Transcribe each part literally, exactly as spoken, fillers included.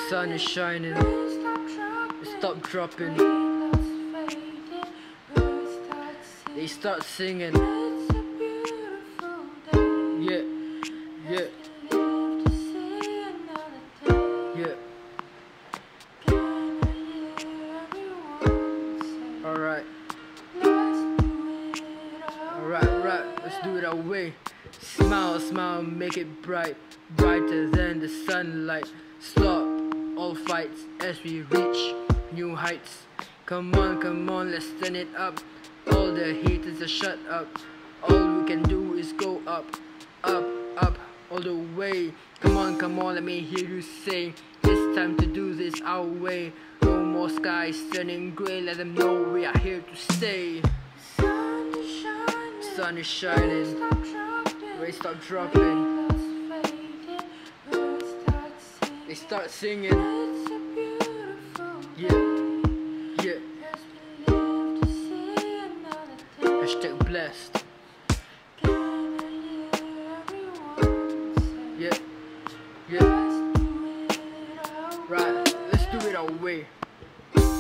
sun is shining, stop dropping. They start singing. Yeah, yeah, yeah. Alright, alright, alright, let's do it our way. Smile, smile, make it bright, brighter than the sunlight. Stop all fights as we reach new heights. Come on, come on, let's stand it up. All the haters are shut up. All we can do is go up, up, up, all the way. Come on, come on, let me hear you say it's time to do this our way. No more skies turning grey, let them know we are here to stay. Sun is shining, Sun is shining, stop dropping, rain stop dropping. Birds start singing. They start singing. It's a beautiful Yeah, day. yeah. As we live to see another day. Hashtag blessed. Can I hear everyone say, Yeah, yeah. let's do it our Right, way. let's do it our way.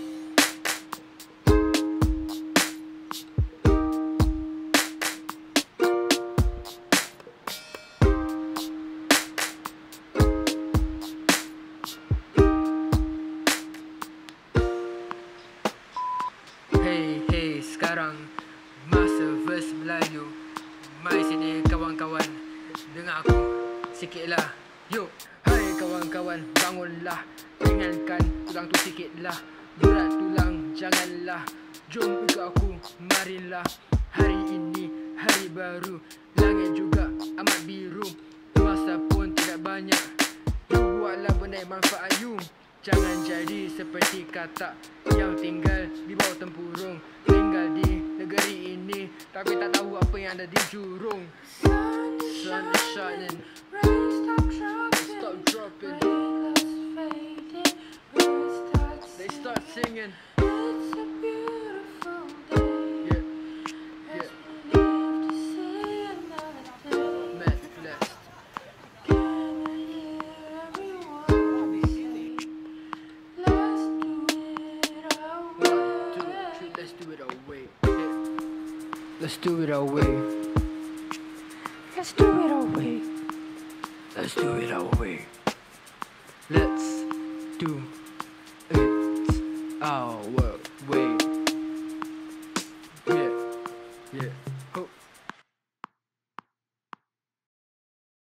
Hey, hey, sekarang masa verse Melayu. Mai sini kawan-kawan, dengar aku sikitlah. Yo, hai kawan-kawan, bangunlah. Ringankan tulang tu sikitlah. Berat tulang janganlah. Jom ikut aku, marilah. Hari ini hari baru, langit juga amat biru. Masa pun tidak banyak. You buatlah benda yang manfaat you. Jangan jadi seperti katak yang tinggal di bawah tempurung. Tinggal di negeri ini tapi tak tahu apa yang ada di jurung. Sun is Sun is shining, rain stop dropping, stop dropping. raindrops fading, birds start They singing. start singing. It's a beautiful day. Yeah, As yeah, we live to see another day. man, blessed. Can I hear everyone say, let's do it our One, two, way. three, let's do it our way. Yeah. Let's do it our way. Let's do it our way. Let's do it our way. Let's do it our way.